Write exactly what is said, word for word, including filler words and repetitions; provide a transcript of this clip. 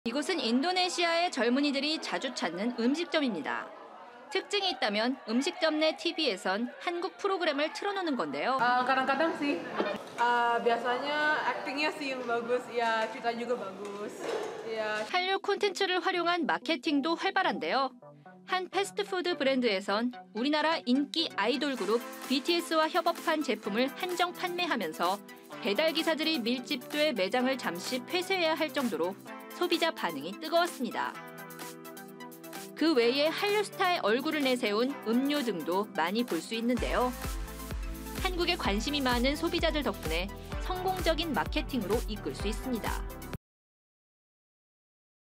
이곳은 인도네시아의 젊은이들이 자주 찾는 음식점입니다. 특징이 있다면 음식점 내 티비에선 한국 프로그램을 틀어놓는 건데요. Uh, kadang-kadang sih, uh, biasanya actingnya sih yang bagus, ya cerita juga bagus. Ya. 한류 콘텐츠를 활용한 마케팅도 활발한데요. 한 패스트푸드 브랜드에선 우리나라 인기 아이돌 그룹 비티에스와 협업한 제품을 한정 판매하면서 배달 기사들이 밀집돼 매장을 잠시 폐쇄해야 할 정도로 소비자 반응이 뜨거웠습니다. 그 외에 한류 스타의 얼굴을 내세운 음료 등도 많이 볼 수 있는데요. 한국에 관심이 많은 소비자들 덕분에 성공적인 마케팅으로 이끌 수 있습니다.